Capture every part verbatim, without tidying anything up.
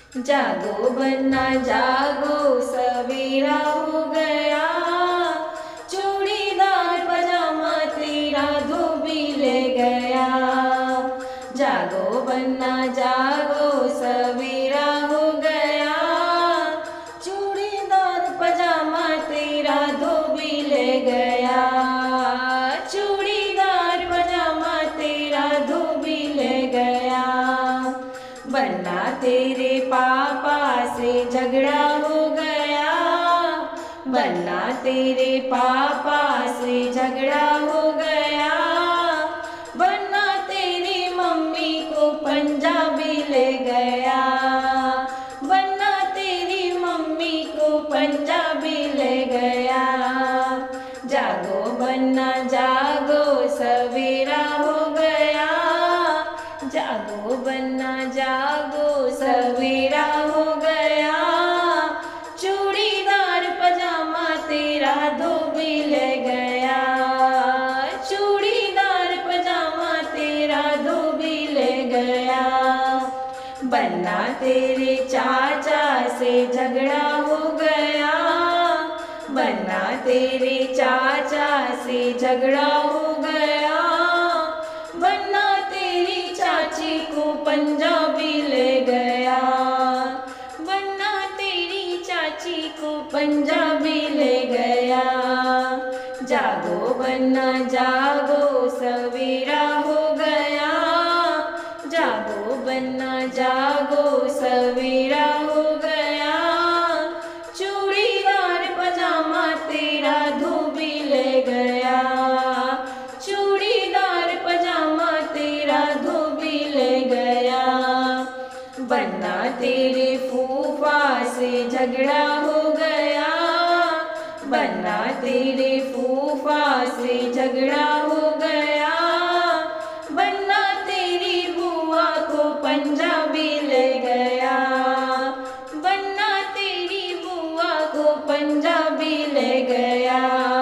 जागो बन्ना जागो सवेरा हो गया, चूड़ीदार पजामा तेरा धोबी ले गया। जागो बन्ना जागो सवेरा हो गया, चूड़ीदार पजामा तेरा धोबी ले गया। चूड़ीदार पजामा तेरा धोबी ले गया। बन्ना तेरे पापा से झगड़ा हो गया, बन्ना तेरे पापा से झगड़ा हो गया। बन्ना तेरी मम्मी को पंजाबी ले गया, बन्ना तेरी मम्मी को पंजाबी ले गया। जागो बन्ना जागो सवेरा हो गया, जागो बन्ना जागो सवेरा हो गया। चूड़ीदार पजामा तेरा धोबी ले गया, चूड़ीदार पजामा तेरा धोबी ले गया। बन्ना तेरे चाचा से झगड़ा हो गया, बन्ना तेरे चाचा से झगड़ा हो गया। बन्ना तेरी चाची को पंजाबी ले गया, बन्ना तेरी चाची को पंजाबी ले गया। जागो बन्ना जागो सवेरा हो गया, जागो बन्ना जागो सवेरा हो गया। चूड़ीदार पजामा तेरा धोबी ले गया, चूड़ीदार पजामा तेरा धोबी ले गया। बन्ना तेरे फूफा से झगड़ा हो गया, बन्ना तेरे फूफा से झगड़ा हो गया। बन्ना तेरी बुआ को पंजाबी ले गया, बन्ना तेरी बुआ को पंजाबी ले गया।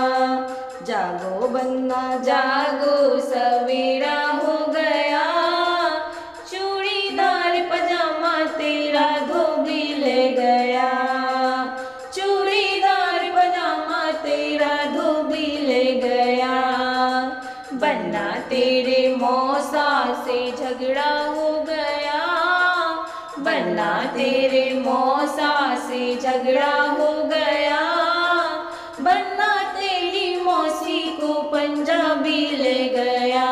जागो बन्ना जागो सवेरा हो गया, चूड़ीदार पजामा तेरा धोबी ले गया, चूड़ीदार पजामा तेरा धोबी ले गया। बन्ना तेरे मौसा से झगड़ा हो गया, बन्ना तेरे मौसा से झगड़ा हो गया। बन्ना तेरी मौसी को पंजाबी ले गया,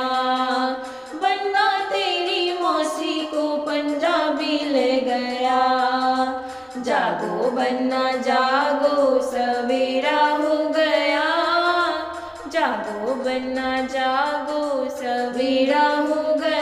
बन्ना तेरी मौसी को पंजाबी ले गया। जागो बन्ना जागो सवेरा हो गया, जागो बन्ना जागो सवेरा हो गया।